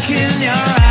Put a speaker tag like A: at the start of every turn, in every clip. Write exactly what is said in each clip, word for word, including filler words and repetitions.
A: look in your eyes.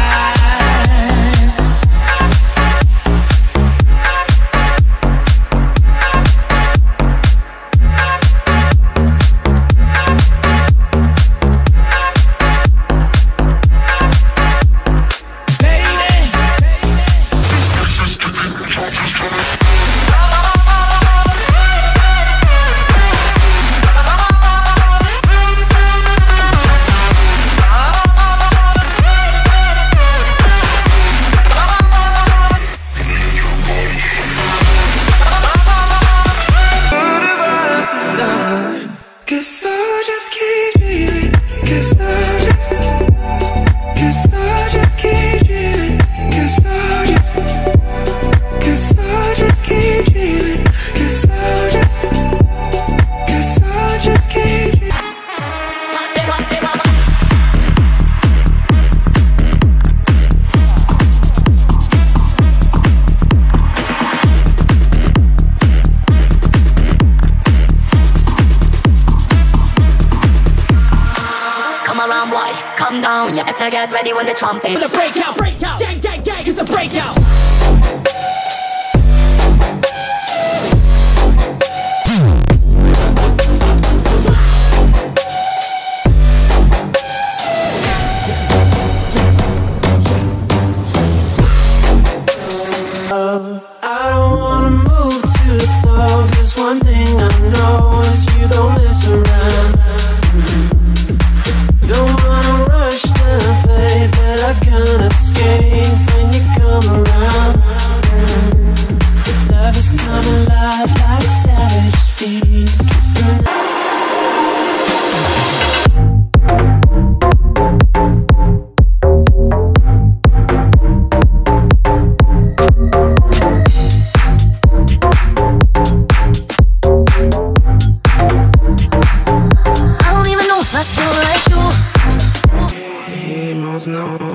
A: Guess I'll just keep dreaming. Guess I'll just, guess I'll just keep dreaming. Guess I'll just, guess I'll just keep dreaming. Guess I'll just, guess I'll just keep dreaming.
B: Around, boy, calm down. You better get ready when the trumpet.
C: The breakout, breakout, gang, gang, gang. It's a breakout.
A: I don't wanna move too slow, 'cause one thing I know is you don't mess around. Don't wanna rush the play, but I can't escape when you come around. Love has come alive like savage feet, twisting. I don't even know if I still like you. No.